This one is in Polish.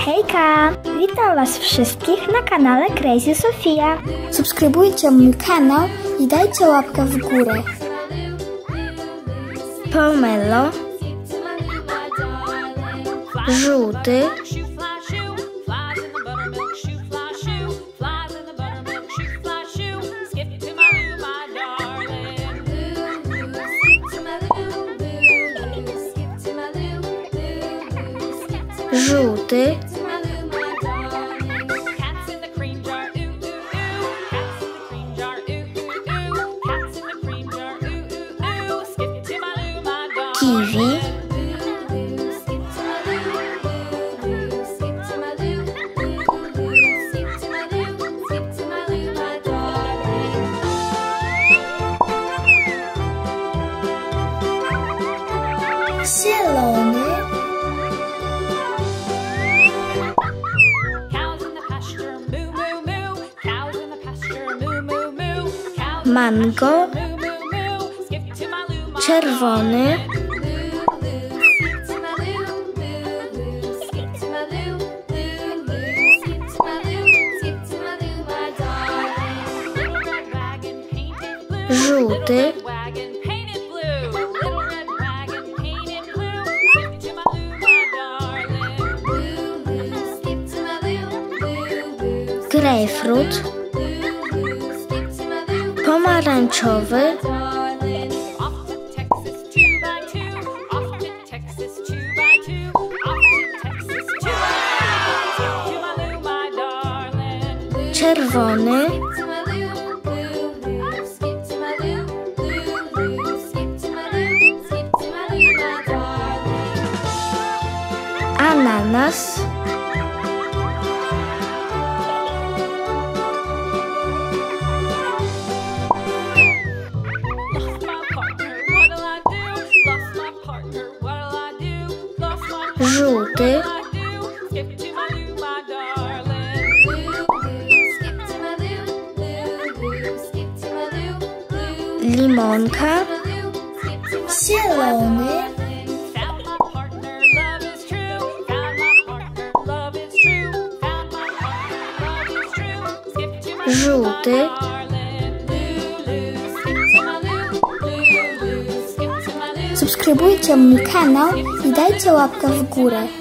Hejka! Witam Was wszystkich na kanale Crazy Sofia. Subskrybujcie mój kanał i dajcie łapkę w górę. Pomelo, żółty, żółty, kiwi, zielony, mango, czerwony, żółty, grejpfrut, pomarańczowy, czerwony, ananas, żółty, limonka, zielony, żółty, subskrybujcie mój kanał i dajcie łapkę w górę.